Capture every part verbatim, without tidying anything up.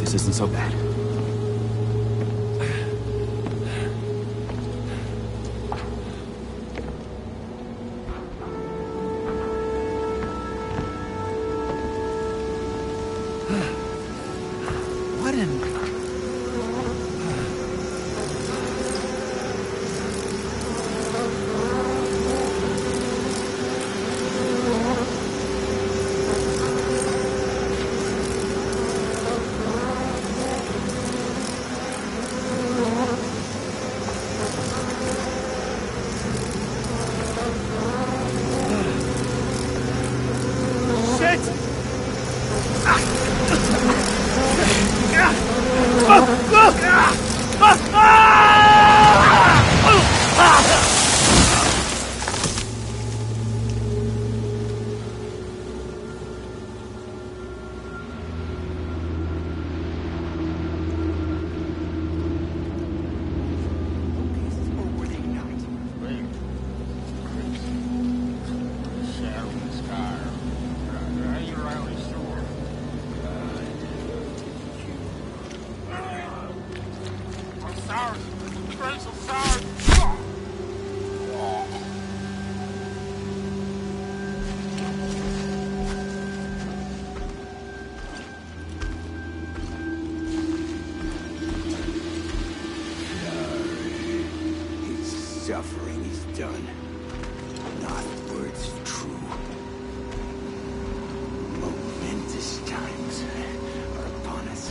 this isn't so bad. What in... Suffering is done. Not words true. Momentous times are upon us.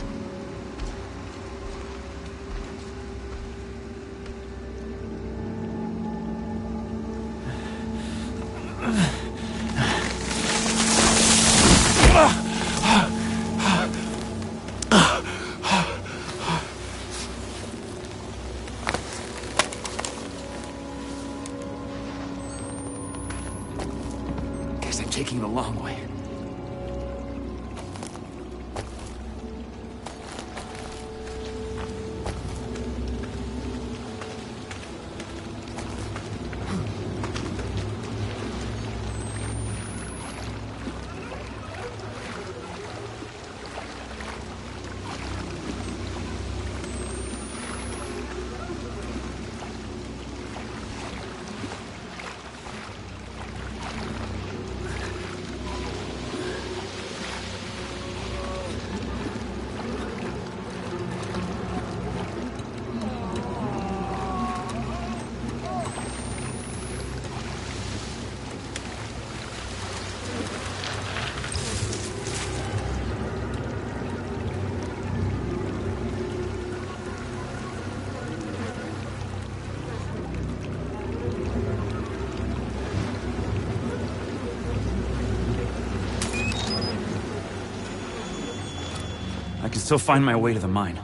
Taking the long way. I can still find my way to the mine.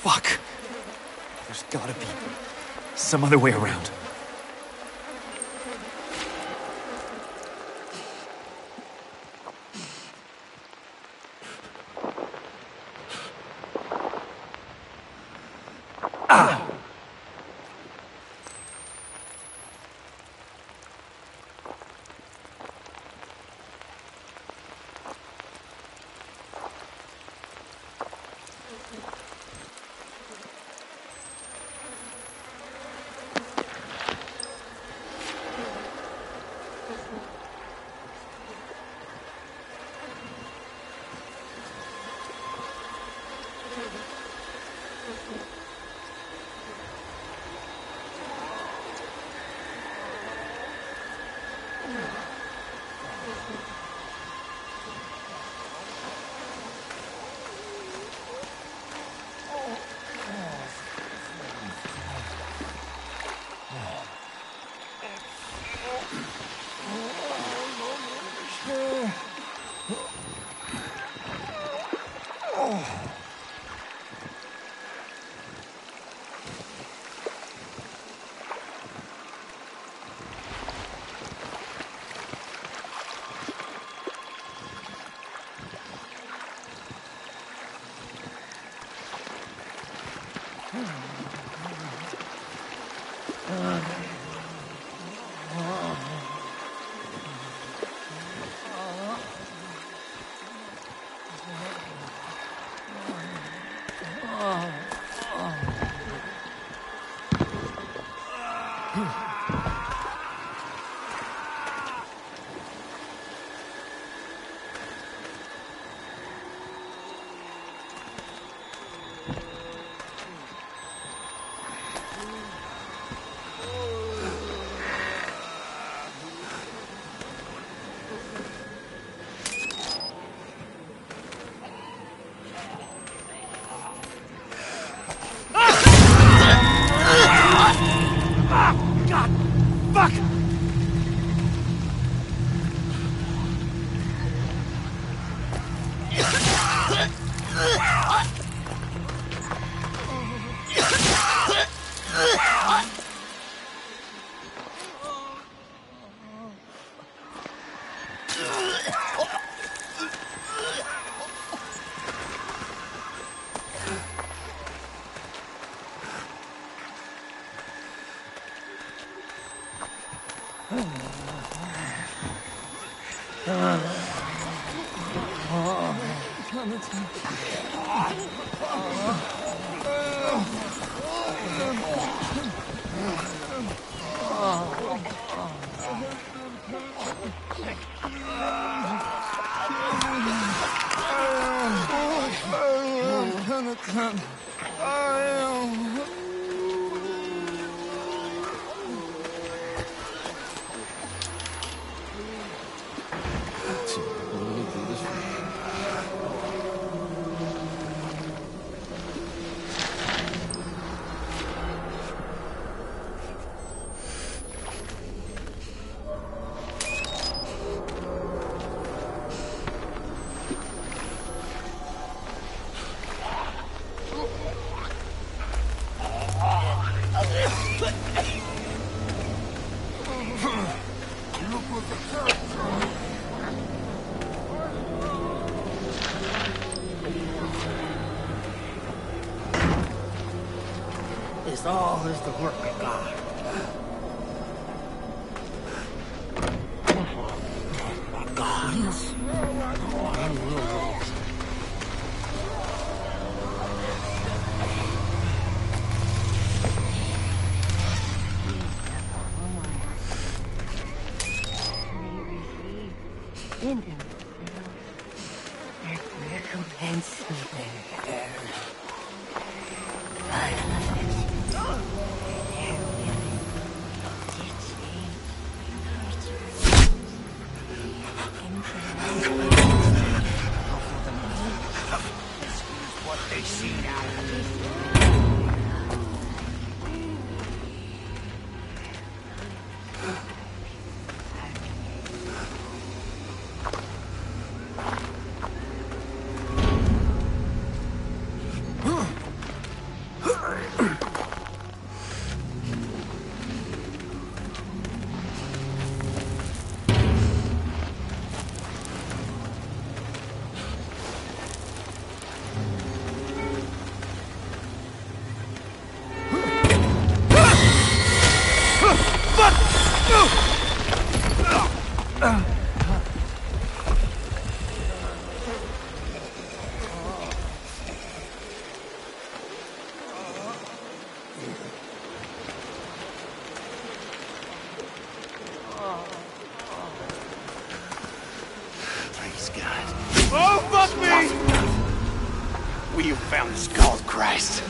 Fuck. There's gotta be some other way around. Ah! This all is the work of God. God is and will rule. you found the skull, Christ.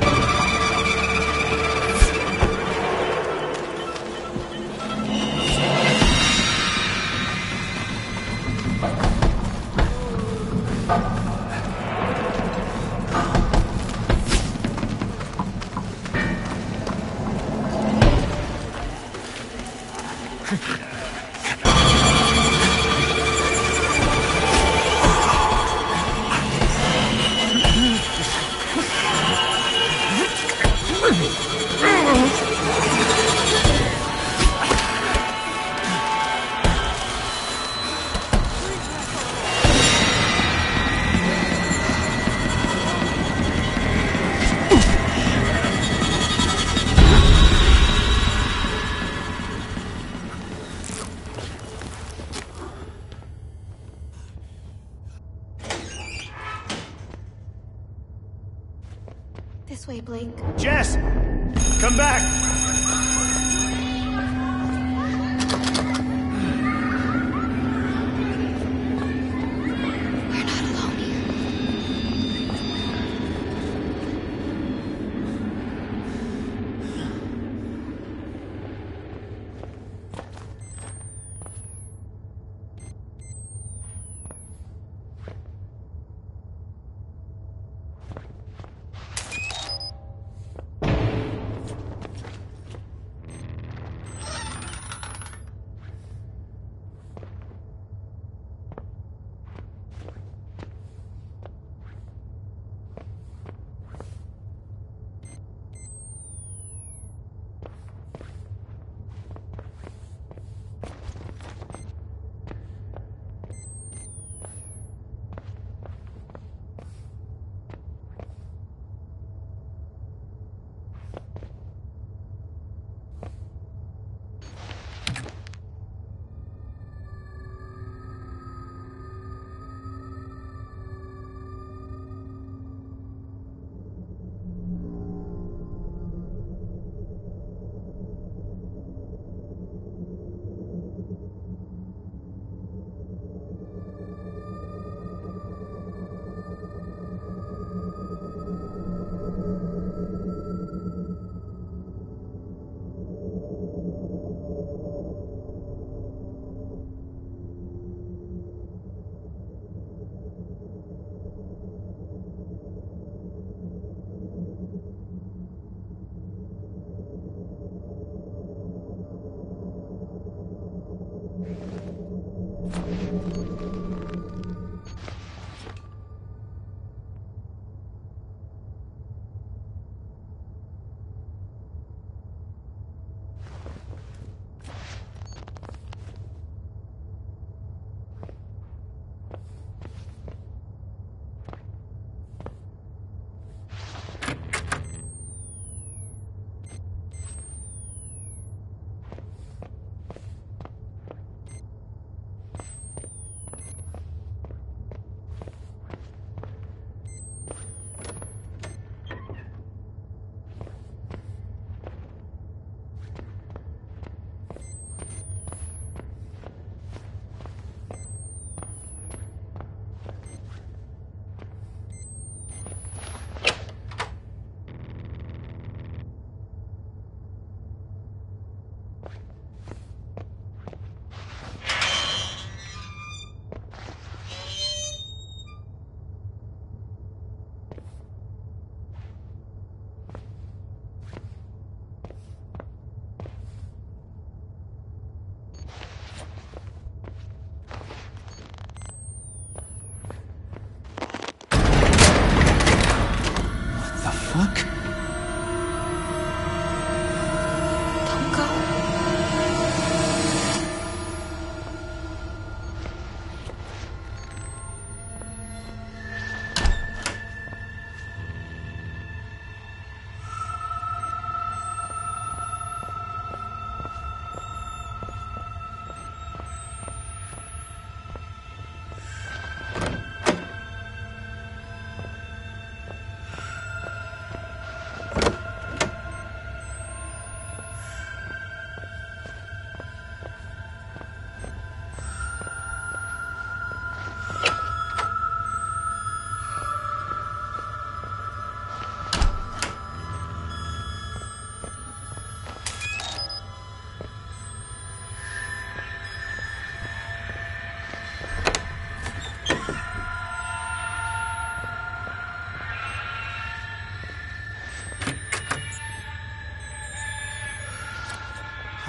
This way, Blake. Jess! Come back! We're not alone here.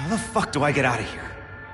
How the fuck do I get out of here?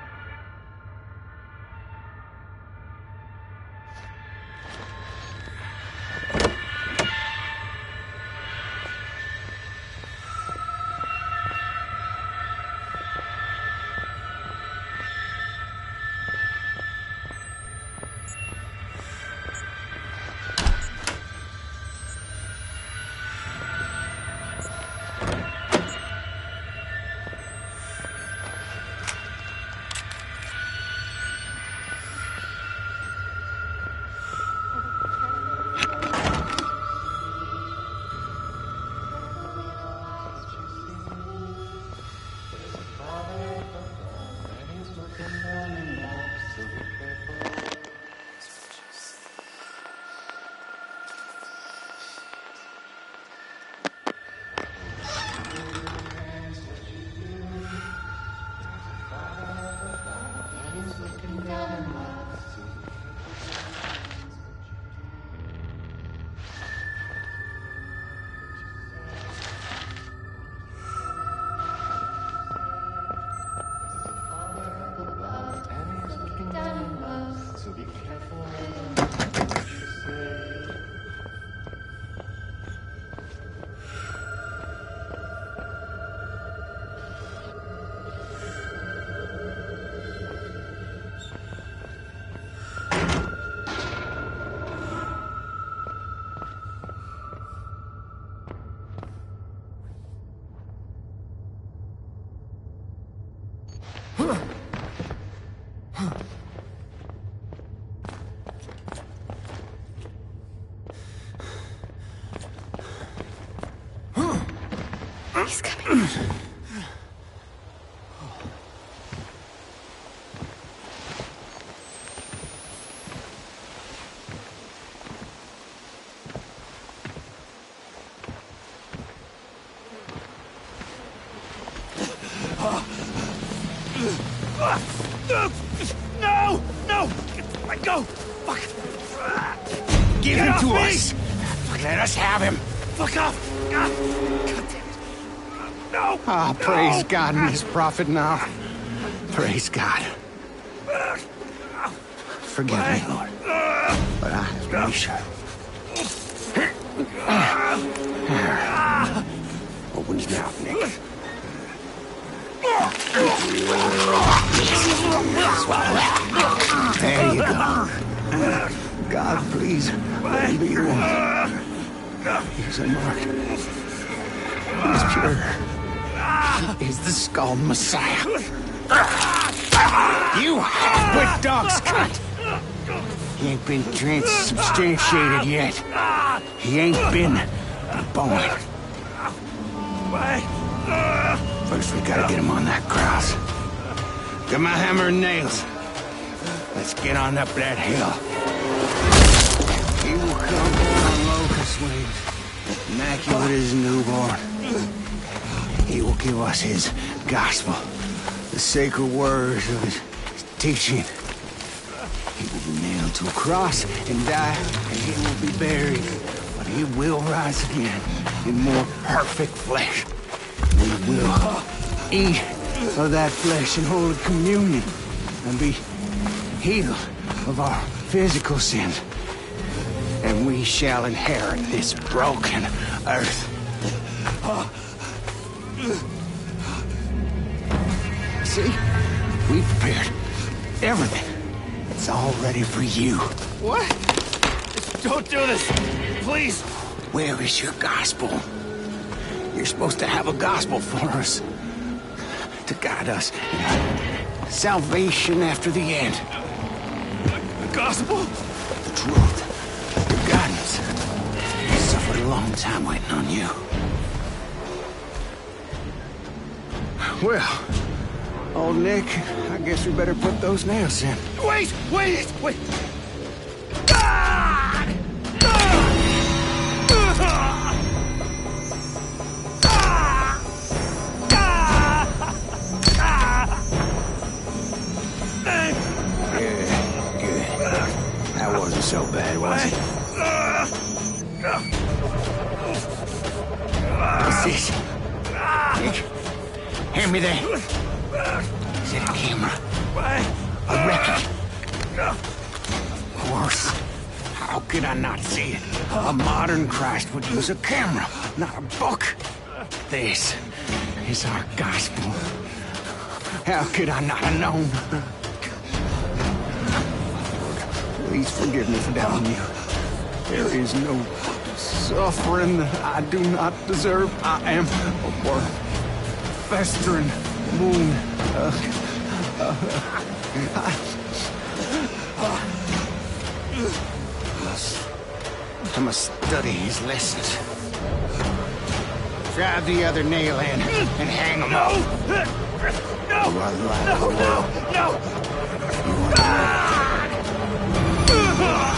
He's coming. No! No! Let go! Fuck! Give Get him off to me! us! Let us have him! Fuck off! God, God damn it! No! Ah, no! praise God and his prophet now. Praise God. Forgive me, Lord. But I wish I... Open his mouth, Nick. Swallow that. There you go. God, please, let him be the one. He's unmarked. He's pure. He is the Skull Messiah. You half-wit dog cunt! He ain't been transubstantiated yet. He ain't been born. First, we gotta get him on that cross. Get my hammer and nails. Let's get on up that hill. He will come on locust wings, immaculate as a newborn. He will give us his gospel, the sacred words of his, his teaching. He will be nailed to a cross and die, and he will be buried. But he will rise again in more perfect flesh. We will eat of that flesh in holy communion and be healed of our physical sins. And we shall inherit this broken earth. See? We prepared everything. It's all ready for you. What? Don't do this! Please! Where is your gospel? You're supposed to have a gospel for us. To guide us in our salvation after the end. The gospel? The truth. Your guidance. I suffered a long time waiting on you. Well, old Nick, I guess we better put those nails in. Wait! Wait! Wait! Ah! Good, good. That wasn't so bad, was it? What's this? Nick, hand me that. Is it a camera? A record? Of course. How could I not see it? A modern Christ would use a camera, not a book. This is our gospel. How could I not have known? Please forgive me for doubting you. There is no suffering that I do not deserve. I am a worm, festering moon. Uh, uh, I, I must study his lessons. Drive the other nail in and hang him up. No! You are the light No! of the world. No! No!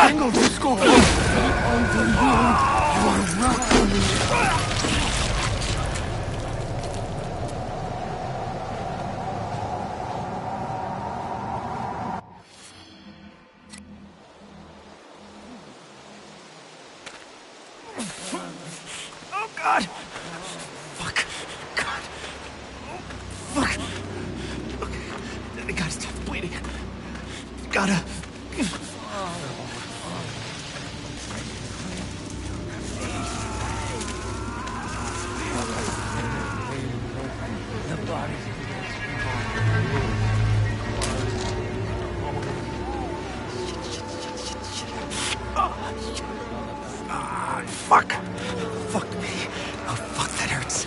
Tangled the score. Only you. You are not for me. Oh, God! Fuck. God. Oh, fuck. Okay. I gotta stop bleeding. Gotta... Ah, fuck. Fuck me. Oh, fuck, that hurts.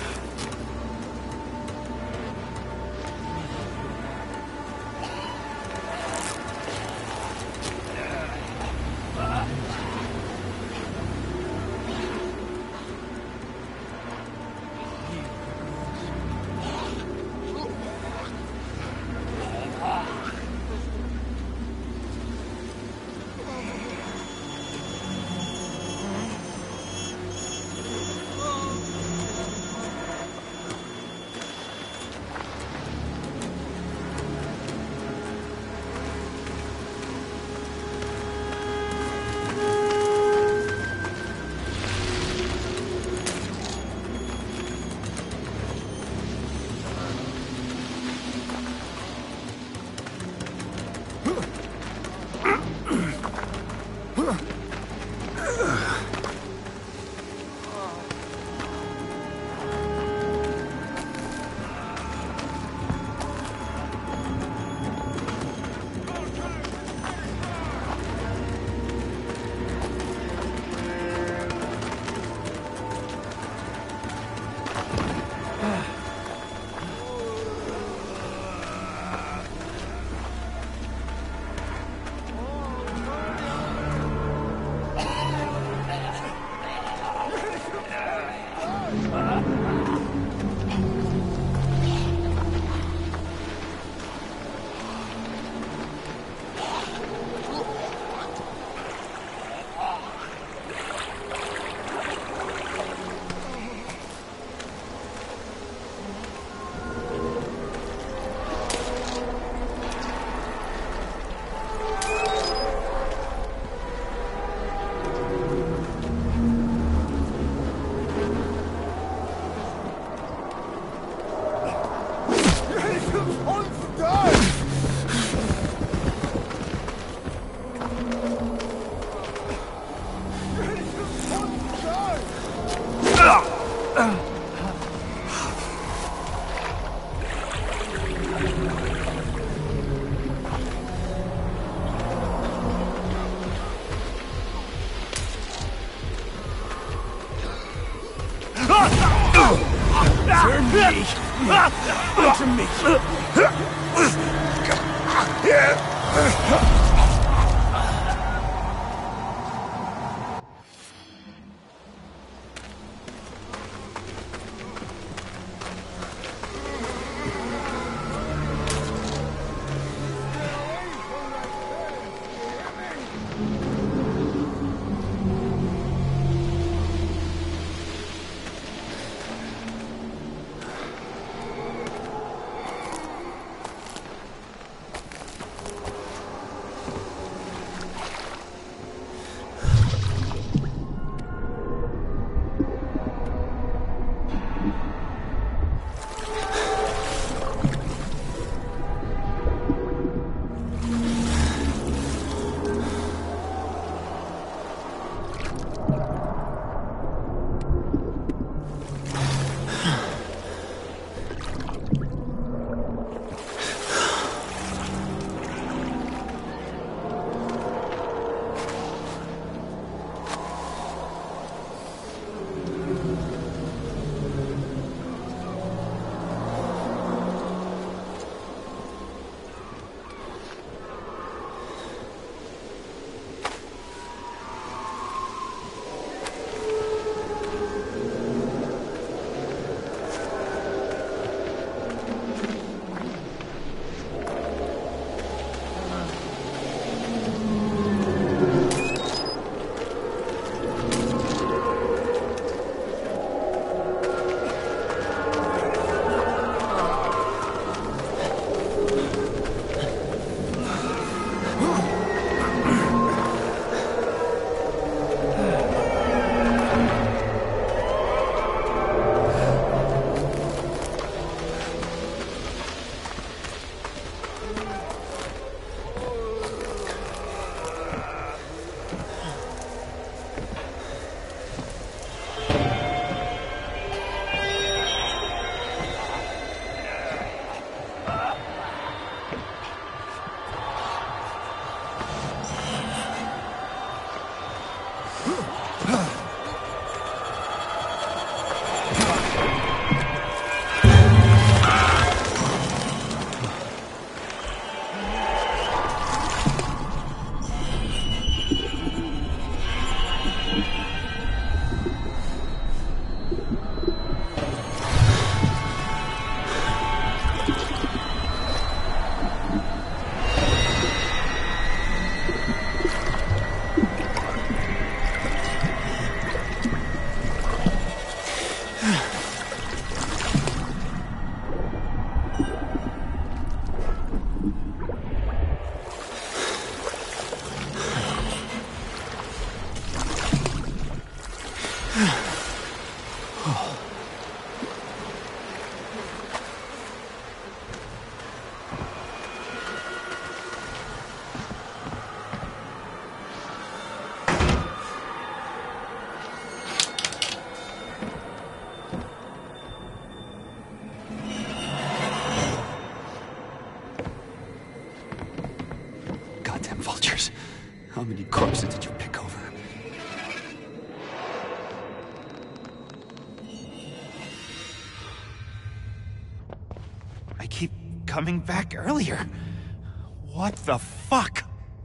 To me. many corpses did you pick over? I keep coming back earlier. What the fuck?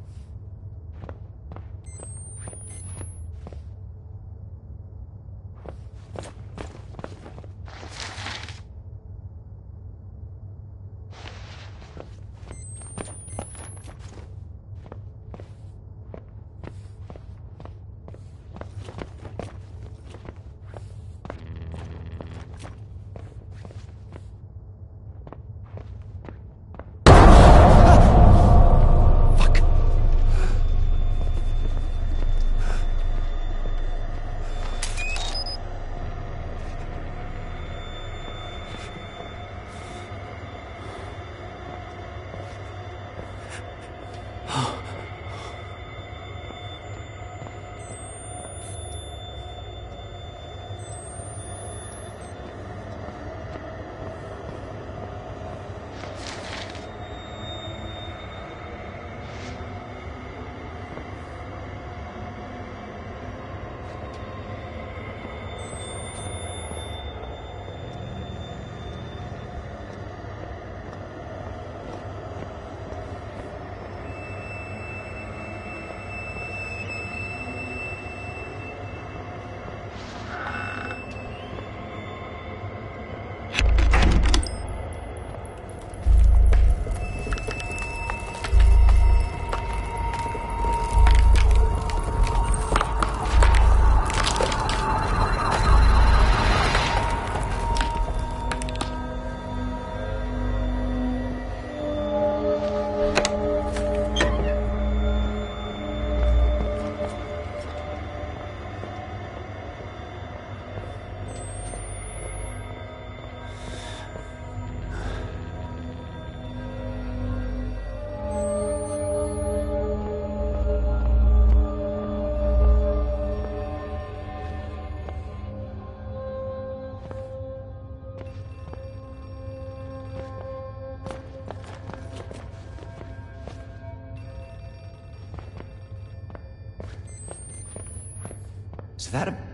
Is that a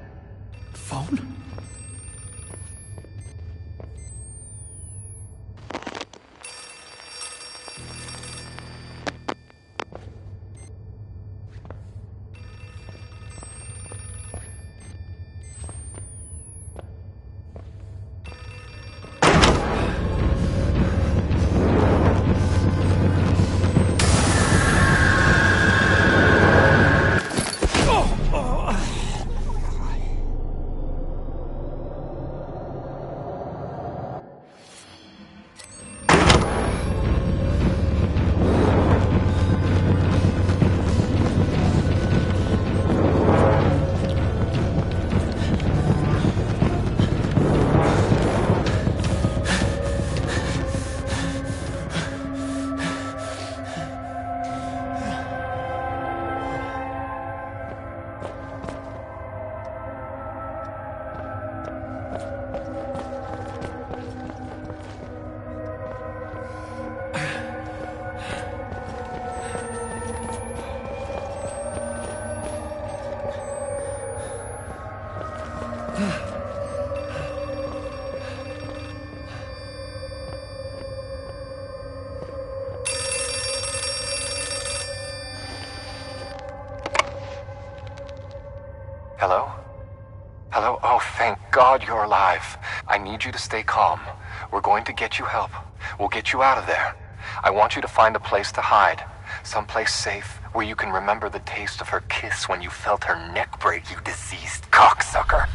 phone? Hello? Hello? Oh, thank God you're alive. I need you to stay calm. We're going to get you help. We'll get you out of there. I want you to find a place to hide. Someplace safe where you can remember the taste of her kiss when you felt her neck break, you diseased cocksucker.